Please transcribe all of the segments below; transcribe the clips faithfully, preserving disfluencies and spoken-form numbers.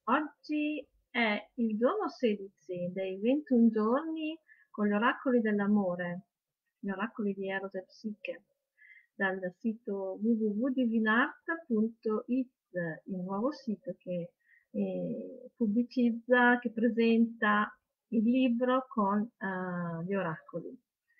Oggi è il giorno sedici dei ventuno giorni con gli oracoli dell'amore, gli oracoli di Eros e Psiche, dal sito w w w punto divinart punto it, il nuovo sito che eh, pubblicizza, che presenta il libro con eh, gli oracoli.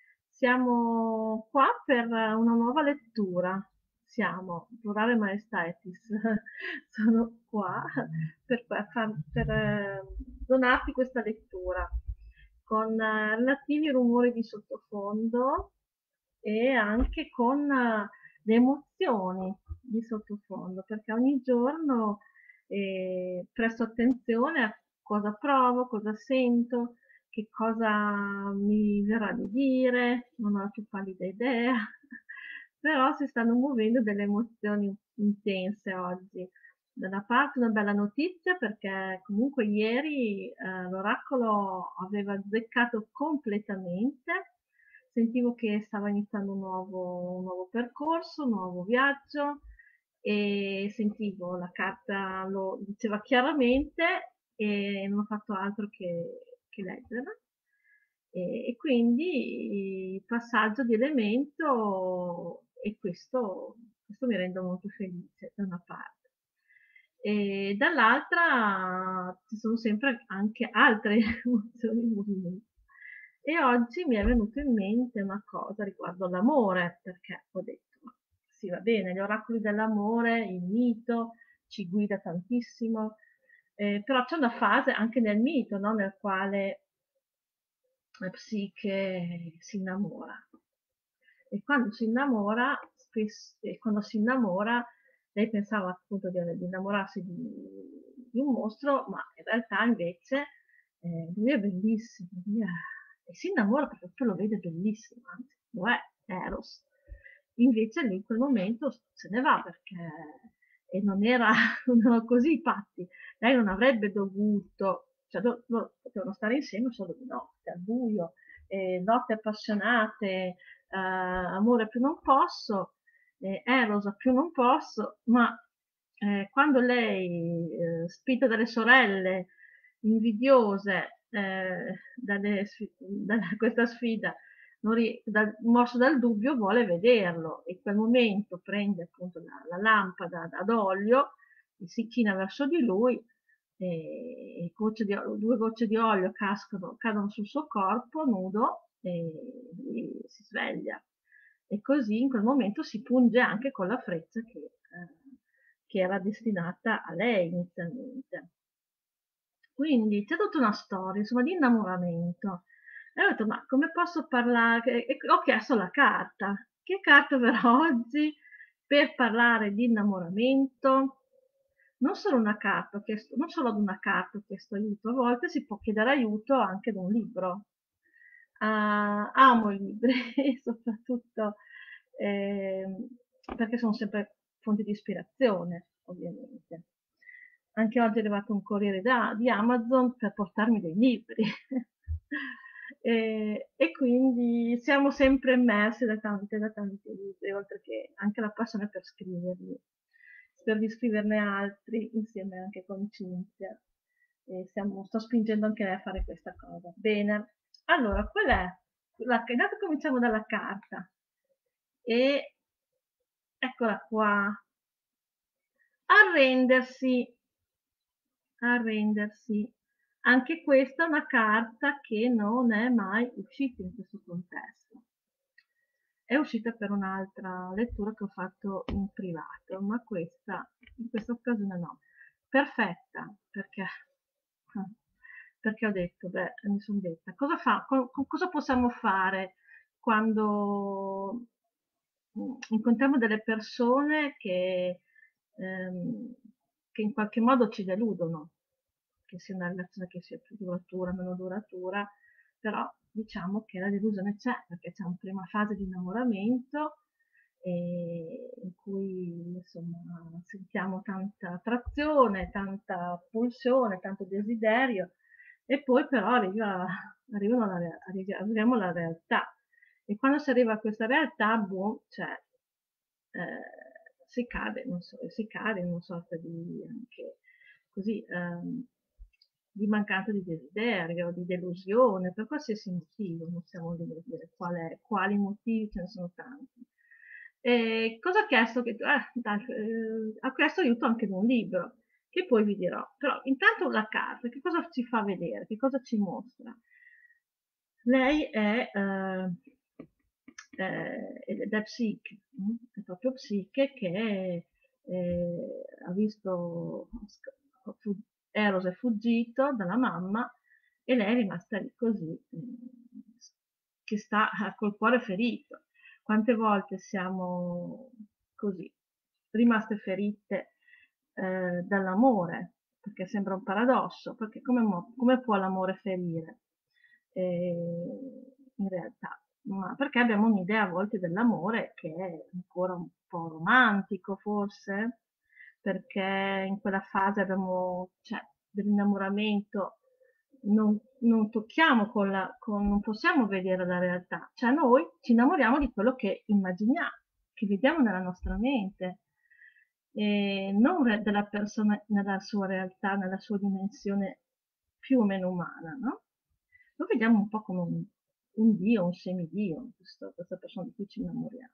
Siamo qua per una nuova lettura. Siamo, plurale maestatis, sono qua per, per, per eh, donarti questa lettura con eh, relativi rumori di sottofondo e anche con eh, le emozioni di sottofondo, perché ogni giorno eh, presto attenzione a cosa provo, cosa sento, che cosa mi verrà di dire, non ho la più pallida idea, però si stanno muovendo delle emozioni intense oggi. Da una parte una bella notizia perché comunque ieri eh, l'oracolo aveva azzeccato completamente, sentivo che stava iniziando un nuovo, un nuovo percorso, un nuovo viaggio e sentivo la carta lo diceva chiaramente e non ho fatto altro che, che leggerla e, e quindi il passaggio di elemento e questo, questo mi rende molto felice da una parte. E dall'altra ci sono sempre anche altre emozioni in movimento. E oggi mi è venuto in mente una cosa riguardo l'amore, perché ho detto, ma sì, va bene, gli oracoli dell'amore, il mito ci guida tantissimo, eh, però c'è una fase anche nel mito, no? Nel quale la psiche si innamora. E quando si innamora, spesso, e quando si innamora, lei pensava appunto di, di innamorarsi di, di, un mostro, ma in realtà invece eh, lui è bellissimo, lui è, e si innamora perché poi lo vede bellissimo, anzi, lo è, Eros. Invece lì in quel momento se ne va perché e non, era, non erano così i patti. Lei non avrebbe dovuto, cioè do, loro potevano stare insieme solo di notte, al buio, eh, notte appassionate, eh, amore più non posso, eh, Eros più non posso, ma eh, quando lei, eh, spinta dalle sorelle, invidiose eh, dalle, da questa sfida, dal, mosso dal dubbio, vuole vederlo e in quel momento prende appunto la, la lampada ad olio e si china verso di lui e, e gocce di, due gocce di olio cascano, cadono sul suo corpo nudo e, e si sveglia. E così in quel momento si punge anche con la freccia che, eh, che era destinata a lei inizialmente. Quindi c'è tutta una storia, insomma, di innamoramento. E ho detto, ma come posso parlare? E ho chiesto la carta. Che carta per oggi per parlare di innamoramento? Non solo una carta, ho chiesto, non solo ad una carta ho chiesto aiuto, a volte si può chiedere aiuto anche da un libro. Ah, amo i libri, soprattutto eh, perché sono sempre fonti di ispirazione, ovviamente. Anche oggi è arrivato un corriere da, di Amazon per portarmi dei libri. e, e quindi siamo sempre immersi da tanti, da tanti libri, oltre che anche la passione per scriverli. Spero di scriverne altri insieme anche con Cinzia. E stiamo, sto spingendo anche lei a fare questa cosa. Bene, allora, qual è? La, intanto cominciamo dalla carta. E eccola qua. Arrendersi, arrendersi. Anche questa è una carta che non è mai uscita in questo contesto. È uscita per un'altra lettura che ho fatto in privato, ma questa, in questa occasione no. Perfetta, perché, perché ho detto, beh, mi sono detta, cosa, fa, co, cosa possiamo fare quando mm, incontriamo delle persone che, ehm, che in qualche modo ci deludono, che sia una relazione che sia più duratura, meno duratura, però diciamo che la delusione c'è, perché c'è una prima fase di innamoramento eh, in cui insomma sentiamo tanta attrazione, tanta pulsione, tanto desiderio e poi però arriva, arrivano alla, arriviamo alla realtà e quando si arriva a questa realtà, boom, cioè, eh, si cade, non so, si cade in una sorta di anche così, ehm, di mancanza di desiderio, di delusione, per qualsiasi motivo, non siamo lì a dire qual è, quali motivi, ce ne sono tanti. E cosa ha chiesto? Che, eh, dai, eh, ha chiesto aiuto anche in un libro, che poi vi dirò. Però intanto la carta, che cosa ci fa vedere? Che cosa ci mostra? Lei è, eh, eh, ed è psiche, mm? È proprio psiche che eh, ha visto fu- Eros è fuggito dalla mamma e lei è rimasta lì così, mm, che sta eh, col cuore ferito. Quante volte siamo così, rimaste ferite eh, dall'amore, perché sembra un paradosso, perché come, mo- come può l'amore ferire? Eh, in realtà, ma perché abbiamo un'idea a volte dell'amore che è ancora un po' romantico, forse, perché in quella fase abbiamo, cioè, dell'innamoramento non, non tocchiamo con la, con, non possiamo vedere la realtà, cioè noi ci innamoriamo di quello che immaginiamo, che vediamo nella nostra mente, e non re- della persona nella sua realtà, nella sua dimensione più o meno umana, no? Lo vediamo un po' come un, un dio, un semidio, questo, questa persona di cui ci innamoriamo.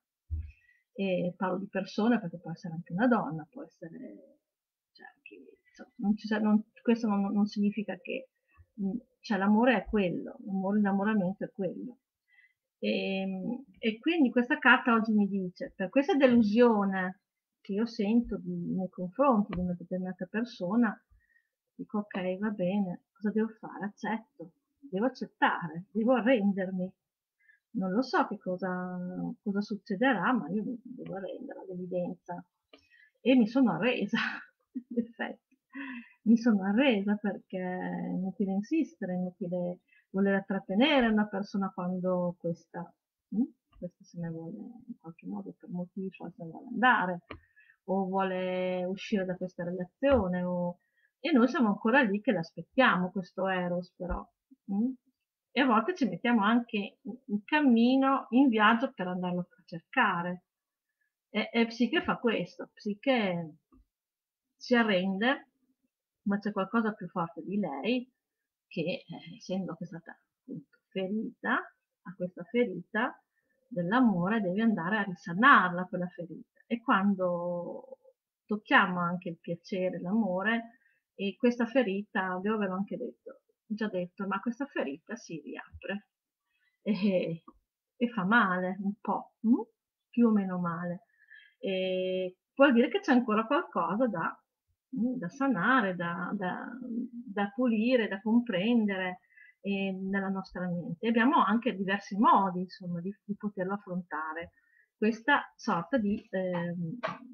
E parlo di persone perché può essere anche una donna, può essere, cioè, che, insomma, non ci, non, questo non, non significa che, mh, cioè l'amore è quello, l'amore, l'innamoramento è quello. E, e quindi questa carta oggi mi dice, per questa delusione che io sento di, nei confronti di una determinata persona, dico ok, va bene, cosa devo fare? Accetto, devo accettare, devo arrendermi. Non lo so che cosa, cosa succederà, ma io mi devo arrendere all'evidenza. E mi sono arresa, in effetti. Mi sono arresa perché è inutile insistere, è inutile voler trattenere una persona quando questa, hm? questa se ne vuole in qualche modo per motivi suoi se ne vuole andare o vuole uscire da questa relazione o... e noi siamo ancora lì che l'aspettiamo questo Eros però, hm? E a volte ci mettiamo anche in cammino, in viaggio per andarlo a cercare. E, e Psiche fa questo, Psiche si arrende, ma c'è qualcosa più forte di lei che, eh, essendo che è stata appunto ferita, a questa ferita dell'amore deve andare a risanarla quella ferita. E quando tocchiamo anche il piacere, l'amore, e questa ferita, devo averlo anche detto, già detto, ma questa ferita si riapre e, e fa male un po', hm? Più o meno male. E vuol dire che c'è ancora qualcosa da, hm, da sanare, da, da, da pulire, da comprendere eh, nella nostra mente. E abbiamo anche diversi modi, insomma, di, di poterlo affrontare. Questa sorta di, ehm,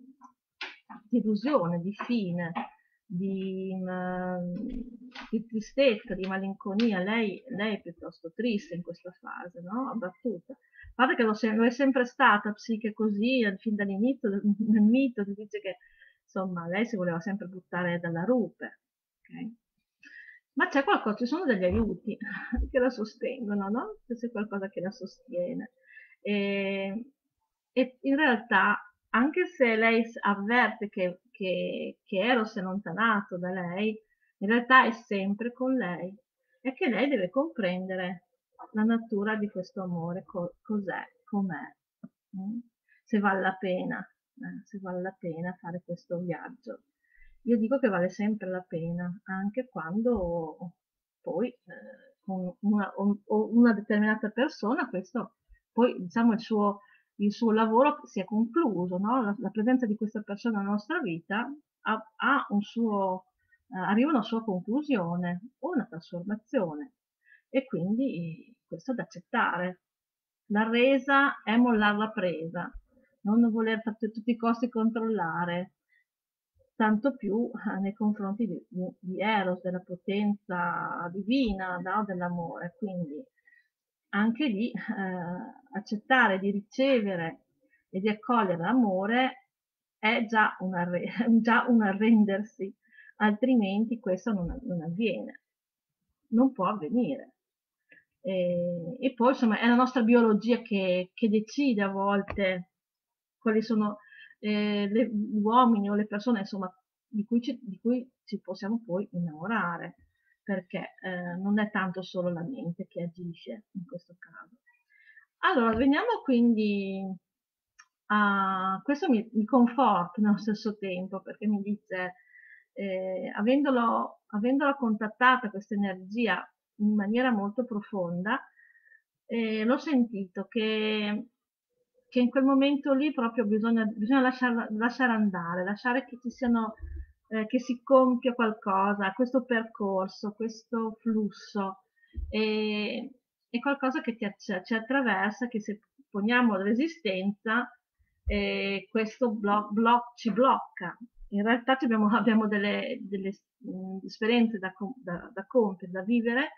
di illusione, di fine, di, mm, di tristezza, di malinconia. Lei, lei è piuttosto triste in questa fase, no? Abbattuta. A parte che lo, se- lo è sempre stata Psiche così, fin dall'inizio del, del mito, si dice che insomma lei si voleva sempre buttare dalla rupe, ok? Ma c'è qualcosa, ci sono degli aiuti che la sostengono, no? C'è qualcosa che la sostiene. E, e in realtà, anche se lei s- avverte che, che, che Eros si è allontanato da lei, in realtà è sempre con lei e che lei deve comprendere la natura di questo amore, co- cos'è, com'è, mm? Se vale la pena, eh, se vale la pena fare questo viaggio. Io dico che vale sempre la pena, anche quando poi eh, con una, o- o una determinata persona, questo poi diciamo il suo, il suo lavoro si è concluso, no? La, la presenza di questa persona nella nostra vita ha, ha un suo, eh, arriva a una sua conclusione o una trasformazione e quindi questo è da accettare. La resa è mollare la presa, non voler a tutti i costi controllare, tanto più eh, nei confronti di, di, di Eros, della potenza divina, no? Dell'amore. Quindi anche lì eh, accettare di ricevere e di accogliere l'amore è già un, arre- già un arrendersi, altrimenti questo non, non avviene, non può avvenire. E, e poi insomma è la nostra biologia che, che decide a volte quali sono eh, le, gli uomini o le persone insomma di cui ci, di cui ci possiamo poi innamorare, perché eh, non è tanto solo la mente che agisce in questo caso. Allora, veniamo quindi a questo mi, mi conforta nello stesso tempo, perché mi dice, eh, avendolo, avendola contattata questa energia in maniera molto profonda, eh, l'ho sentito che, che in quel momento lì proprio bisogna, bisogna lasciar, lasciare andare, lasciare che ci siano, eh, che si compia qualcosa, questo percorso, questo flusso, e, è qualcosa che ti, ci attraversa, che se poniamo resistenza, eh, questo blo- blo- ci blocca. In realtà abbiamo, abbiamo delle, delle mh, esperienze da, da, da compiere, da vivere,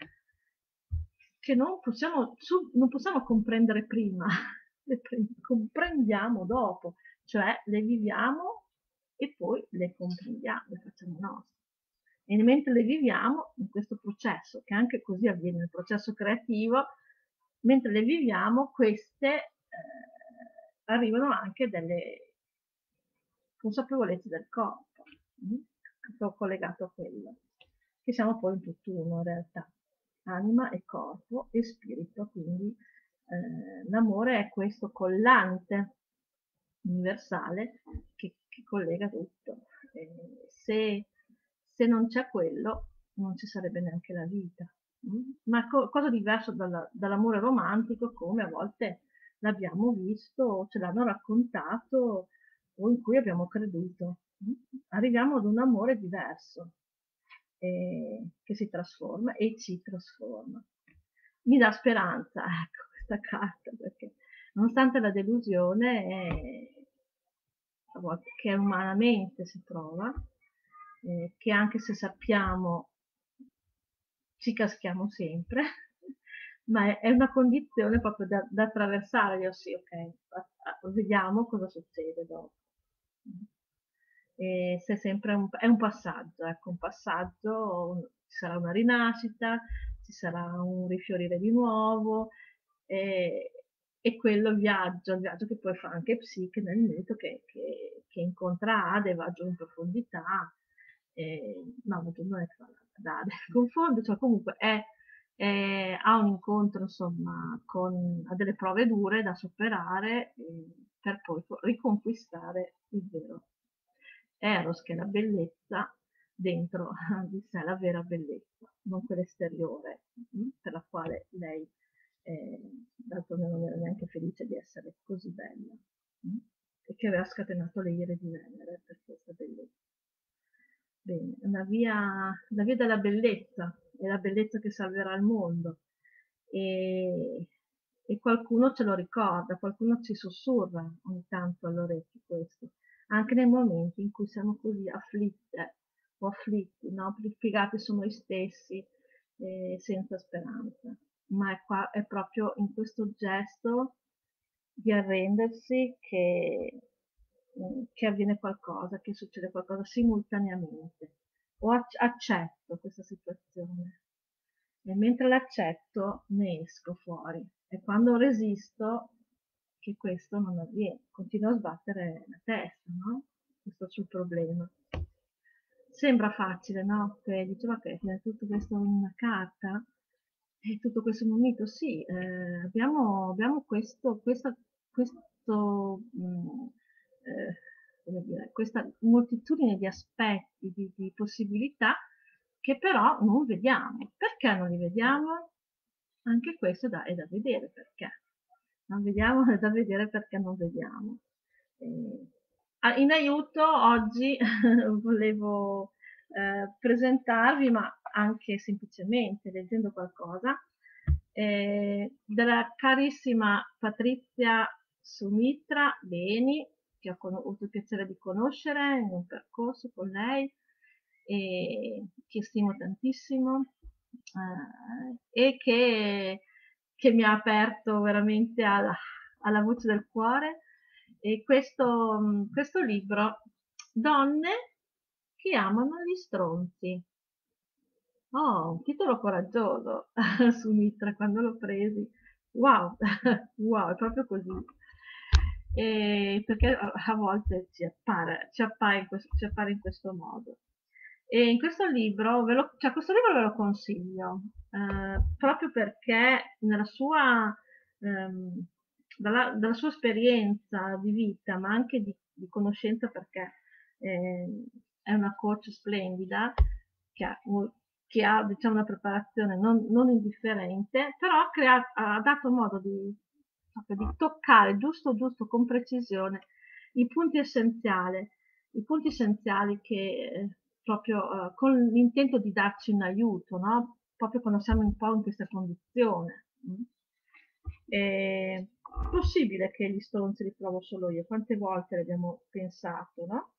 che non possiamo, su, non possiamo comprendere prima, le comprendiamo dopo, cioè le viviamo e poi le comprendiamo, le facciamo nostre. E mentre le viviamo in questo processo, che anche così avviene nel processo creativo, mentre le viviamo, queste eh, arrivano anche delle consapevolezze del corpo, mh? collegato a quello, che siamo poi in tutt'uno in realtà, anima e corpo e spirito, quindi eh, l'amore è questo collante universale che, che collega tutto. Eh, se, se non c'è quello, non ci sarebbe neanche la vita. Mm? Ma co- cosa diverso dalla- dall'amore romantico, come a volte l'abbiamo visto, o ce l'hanno raccontato, o in cui abbiamo creduto. Mm? Arriviamo ad un amore diverso, eh, che si trasforma e ci trasforma. Mi dà speranza, ecco, questa carta, perché nonostante la delusione, eh, a volte che umanamente si prova, eh, che anche se sappiamo ci caschiamo sempre, ma è, è una condizione proprio da, da attraversare, io sì, ok, a- a- vediamo cosa succede dopo. E se sempre un, è un passaggio, ecco, un passaggio, un- ci sarà una rinascita, ci sarà un rifiorire di nuovo, e, e quello il viaggio, il viaggio che poi fa anche Psiche nel mito, che, che, che incontra Ade, va giù in profondità, e, no, non è che va ad Ade, confondo, cioè comunque è, è- ha un incontro, insomma, con, ha delle prove dure da superare, eh, per poi riconquistare il vero Eros, che è la bellezza dentro di sé, la vera bellezza, non quella esteriore, mh, per la quale lei eh, d'altronde non era neanche felice di essere così bella, mh, e che aveva scatenato le ire di Venere per questa bellezza. Bene, la via, la via della bellezza, è la bellezza che salverà il mondo, e, e qualcuno ce lo ricorda, qualcuno ci sussurra ogni tanto all'orecchio questo, anche nei momenti in cui siamo così afflitte o afflitti, no? Piegati su noi stessi, eh, senza speranza. Ma è, qua, è proprio in questo gesto di arrendersi che, che avviene qualcosa, che succede qualcosa simultaneamente. O ac- accetto questa situazione, e mentre l'accetto ne esco fuori. E quando resisto, che questo non avviene, continuo a sbattere la testa, no? Questo sul problema. Sembra facile, no? Che diceva che è tutto questo in una carta, e tutto questo in un mito. Sì, eh, abbiamo, abbiamo questo, questa, questo, mh, eh, come dire, questa moltitudine di aspetti, di, di possibilità, che però non vediamo. Perché non li vediamo? Anche questo è da, è da vedere perché. Non vediamo, è da vedere perché non vediamo. Eh, ah, in aiuto oggi volevo eh, presentarvi, ma anche semplicemente leggendo qualcosa, eh, della carissima Patrizia Sumitra Beni, che ho, ho avuto il piacere di conoscere in un percorso con lei, e che stimo tantissimo, eh, e che, che mi ha aperto veramente alla, alla voce del cuore. E questo, questo libro, Donne che amano gli stronzi. Oh, un titolo coraggioso su Mitra quando l'ho presi. Wow, wow, è proprio così. e perché a, a volte ci appare, ci appare in questo, ci appare in questo modo. E in questo libro, ve lo, cioè questo libro ve lo consiglio, eh, proprio perché nella sua, ehm, dalla, dalla sua esperienza di vita, ma anche di, di conoscenza, perché eh, è una coach splendida, che ha, che ha diciamo, una preparazione non, non indifferente, però ha, creato, ha dato modo di, di toccare giusto giusto con precisione i punti essenziali, i punti essenziali che eh, proprio eh, con l'intento di darci un aiuto, no? Proprio quando siamo un po' in questa condizione. Mm? È possibile che gli stronzi li provo solo io, quante volte l'abbiamo pensato, no?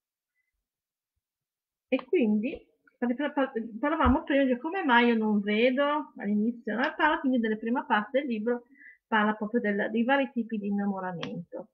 E quindi parlavamo prima di come mai io non vedo all'inizio, no? Parla quindi della prima parte del libro, parla proprio del, dei vari tipi di innamoramento.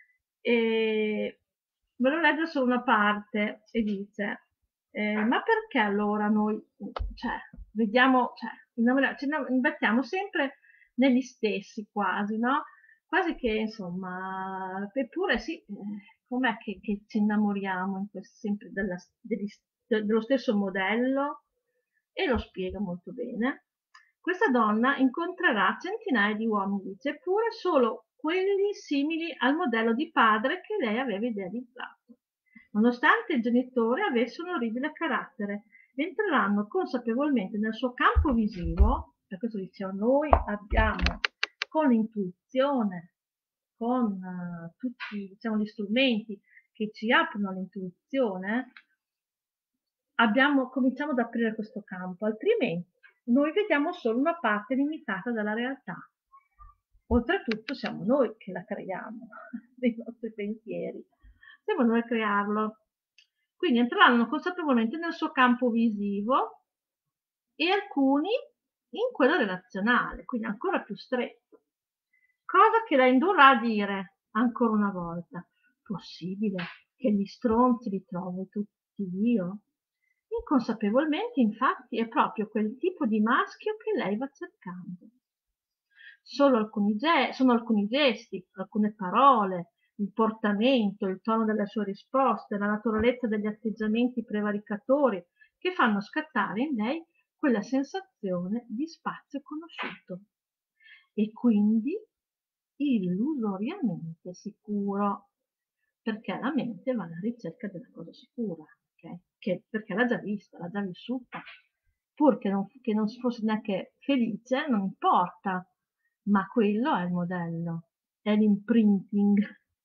E ve lo leggo solo una parte e dice, eh, ma perché allora noi, cioè, vediamo, cioè, innamora- ci imbattiamo sempre negli stessi quasi, no? Quasi che, insomma, eppure sì, eh, com'è che, che ci innamoriamo in questo, sempre della- degli- dello stesso modello? E lo spiega molto bene. Questa donna incontrerà centinaia di uomini, dice, eppure solo quelli simili al modello di padre che lei aveva idealizzato. Nonostante il genitore avesse un orribile carattere, entreranno consapevolmente nel suo campo visivo, per questo dicevo, noi abbiamo con l'intuizione, con uh, tutti diciamo, gli strumenti che ci aprono all'intuizione, abbiamo, cominciamo ad aprire questo campo, altrimenti noi vediamo solo una parte limitata della realtà. Oltretutto siamo noi che la creiamo, dei nostri pensieri. Siamo noi a crearlo. Quindi entreranno consapevolmente nel suo campo visivo e alcuni in quello relazionale, quindi ancora più stretto. Cosa che la indurrà a dire, ancora una volta, possibile che gli stronzi li trovo tutti io? Inconsapevolmente, infatti, è proprio quel tipo di maschio che lei va cercando. Solo alcuni ge- sono alcuni gesti, alcune parole, il portamento, il tono delle sue risposte, la naturalezza degli atteggiamenti prevaricatori che fanno scattare in lei quella sensazione di spazio conosciuto e quindi illusoriamente sicuro, perché la mente va alla ricerca della cosa sicura, okay? Che, perché l'ha già vista, l'ha già vissuta, pur che non, che non fosse neanche felice, non importa, ma quello è il modello, è l'imprinting,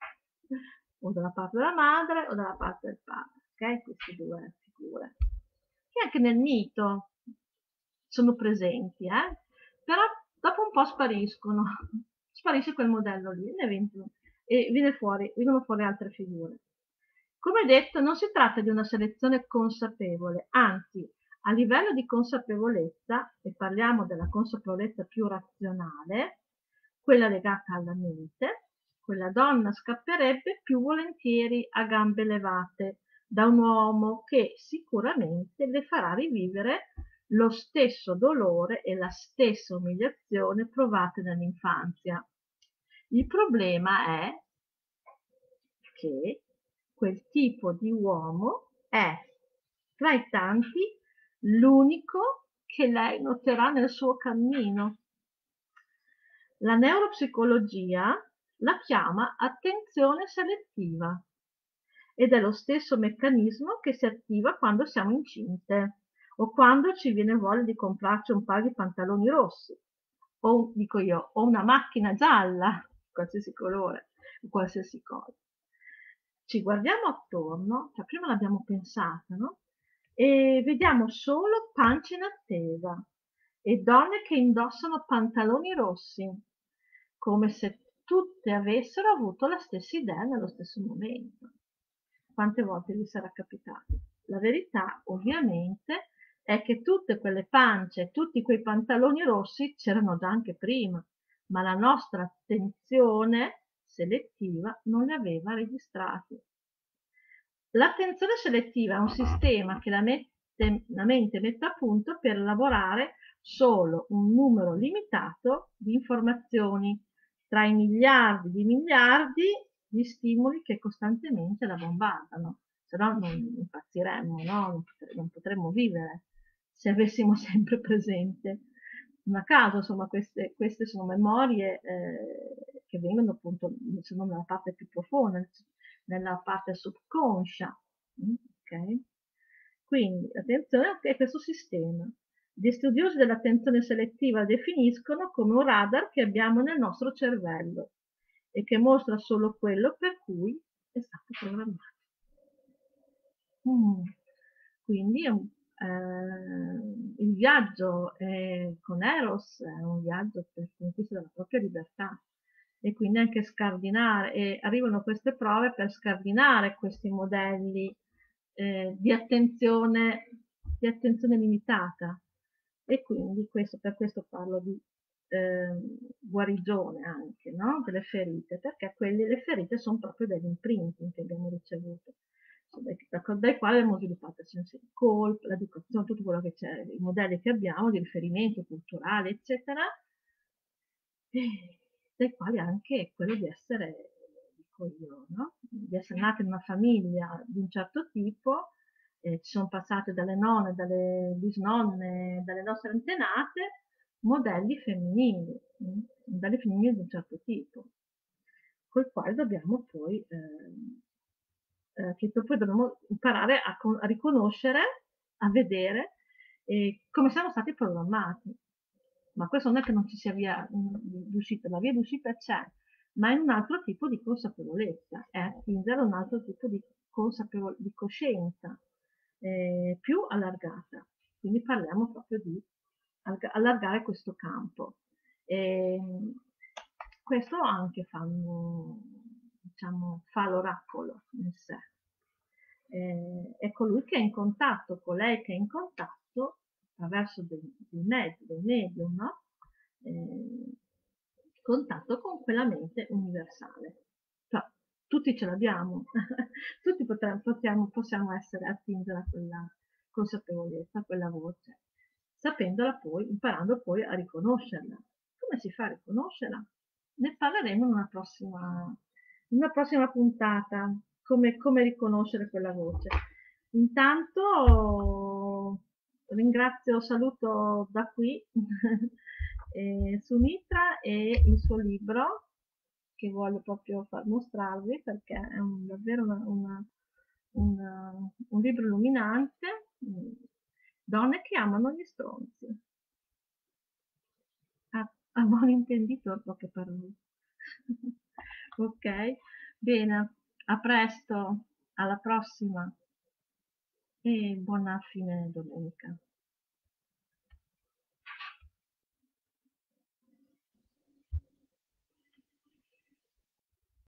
o dalla parte della madre o dalla parte del padre, ok? Queste due figure, che anche nel mito sono presenti, eh? Però dopo un po' spariscono, sparisce quel modello lì e viene fuori, vengono fuori altre figure. Come detto, non si tratta di una selezione consapevole, anzi, a livello di consapevolezza, e parliamo della consapevolezza più razionale, quella legata alla mente, quella donna scapperebbe più volentieri a gambe levate da un uomo che sicuramente le farà rivivere lo stesso dolore e la stessa umiliazione provate nell'infanzia. Il problema è che quel tipo di uomo è, tra i tanti, l'unico che lei noterà nel suo cammino. La neuropsicologia la chiama attenzione selettiva ed è lo stesso meccanismo che si attiva quando siamo incinte o quando ci viene voglia di comprarci un paio di pantaloni rossi o, dico io, o una macchina gialla, qualsiasi colore, qualsiasi cosa. Ci guardiamo attorno, cioè prima l'abbiamo pensata, no? E vediamo solo pance in attesa e donne che indossano pantaloni rossi, come se tutte avessero avuto la stessa idea nello stesso momento. Quante volte vi sarà capitato? La verità, ovviamente, è che tutte quelle pance e tutti quei pantaloni rossi c'erano già anche prima, ma la nostra attenzione selettiva non li aveva registrati. L'attenzione selettiva è un sistema che la, mette, la mente mette a punto per elaborare solo un numero limitato di informazioni tra i miliardi di miliardi gli stimoli che costantemente la bombardano, se no non impazziremmo, no? Non, potre- non potremmo vivere se avessimo sempre presente. Non a caso, insomma, queste, queste sono memorie eh, che vengono appunto sono nella parte più profonda, nella parte subconscia. mm, ok? Quindi, attenzione a questo sistema. Gli studiosi dell'attenzione selettiva definiscono come un radar che abbiamo nel nostro cervello e che mostra solo quello per cui è stato programmato. Mm. Quindi eh, il viaggio eh, con Eros è un viaggio per conquista della propria libertà e quindi anche scardinare, e arrivano queste prove per scardinare questi modelli eh, di attenzione, di attenzione limitata. E quindi questo, per questo parlo di eh, guarigione anche, no? Delle ferite, perché quelle, le ferite sono proprio degli imprinting che abbiamo ricevuto, dai quali abbiamo sviluppato il senso di colpa, l'educazione, tutto quello che c'è, i modelli che abbiamo di riferimento culturale, eccetera, e dai quali anche quello di essere, dico io, no? Di essere nati in una famiglia di un certo tipo, eh, ci sono passate dalle nonne, dalle bisnonne, dalle nostre antenate, modelli femminili, mh? modelli femminili di un certo tipo, col quale dobbiamo poi, eh, eh, che poi dobbiamo imparare a, a riconoscere, a vedere eh, come siamo stati programmati. Ma questo non è che non ci sia via d'uscita, la via d'uscita c'è, ma in un altro tipo di consapevolezza, è attingere a un altro tipo di, consapevol- di coscienza eh, più allargata. Quindi parliamo proprio di allargare questo campo. E questo anche fanno, diciamo, fa l'oracolo in sé. Eh, è colui che è in contatto, colei che è in contatto attraverso dei, dei mezzi, dei medium, no? Eh, contatto con quella mente universale. Cioè, tutti ce l'abbiamo, tutti potremmo, possiamo, possiamo essere attingere a quella consapevolezza, a quella voce, sapendola poi, imparando poi a riconoscerla. Come si fa a riconoscerla? Ne parleremo in una prossima, in una prossima puntata, come, come riconoscere quella voce. Intanto ringrazio, saluto da qui eh, Sumitra e il suo libro che voglio proprio far mostrarvi perché è un, davvero una, una, una, un libro illuminante. Donne che amano gli stronzi. A, a buon intenditor poche parole. Ok, bene, a presto, alla prossima e buona fine domenica.